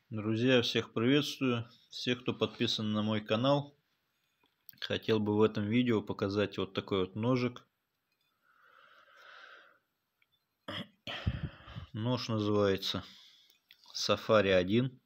Друзья, всех приветствую, всех, кто подписан на мой канал. Хотел бы в этом видео показать вот такой вот ножик. Нож называется Safari 1.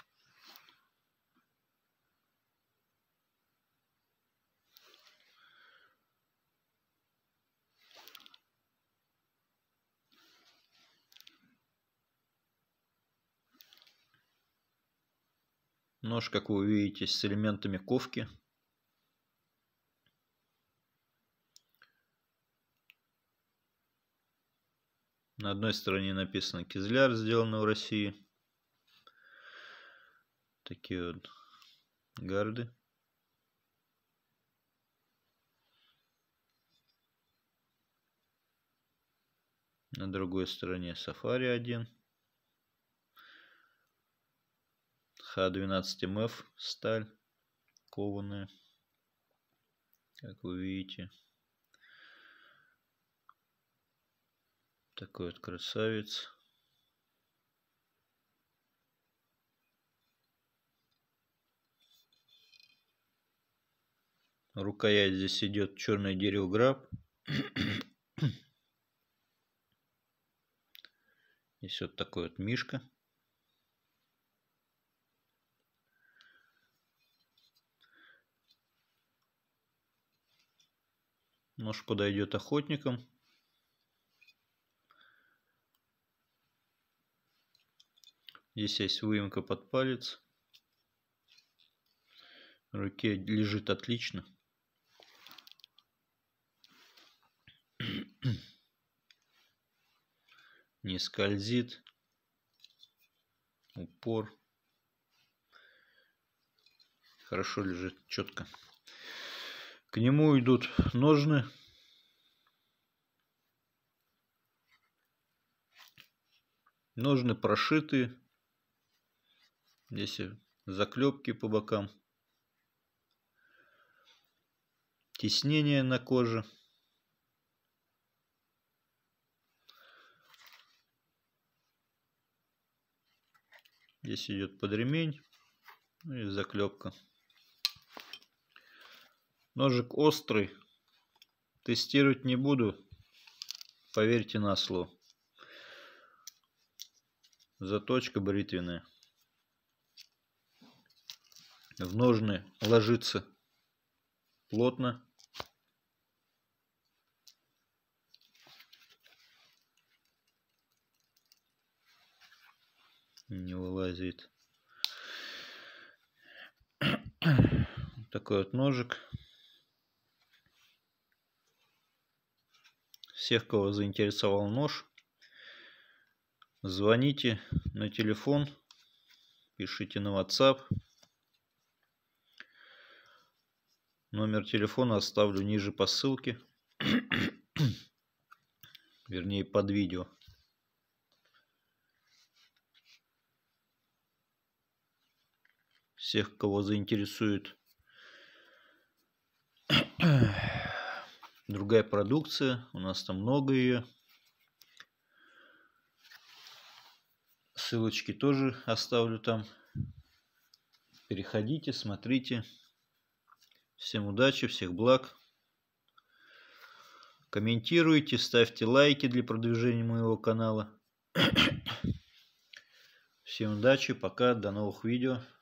Нож, как вы увидите, с элементами ковки. На одной стороне написано «Кизляр», сделано в России. Такие вот гарды. На другой стороне Safari 1. Х12МФ сталь кованая, как вы видите. Такой вот красавец. Рукоять здесь идет черный деревграб. Здесь вот такой вот мишка. Нож подойдет охотникам. Здесь есть выемка под палец. В руке лежит отлично. Не скользит. Упор. Хорошо лежит, четко. К нему идут ножны. Ножны прошиты. Здесь заклепки по бокам. Тиснение на коже. Здесь идет под ремень. Ну и заклепка. Ножик острый. Тестировать не буду. Поверьте на слово. Заточка бритвенная. В ножны ложится плотно. Не вылазит. Такой вот ножик. Всех, кого заинтересовал нож, звоните на телефон, пишите на WhatsApp. Номер телефона оставлю ниже по ссылке, вернее под видео. Всех, кого заинтересует другая продукция, у нас там много ее. Ссылочки тоже оставлю там. Переходите, смотрите. Всем удачи, всех благ. Комментируйте, ставьте лайки для продвижения моего канала. Всем удачи, пока, до новых видео.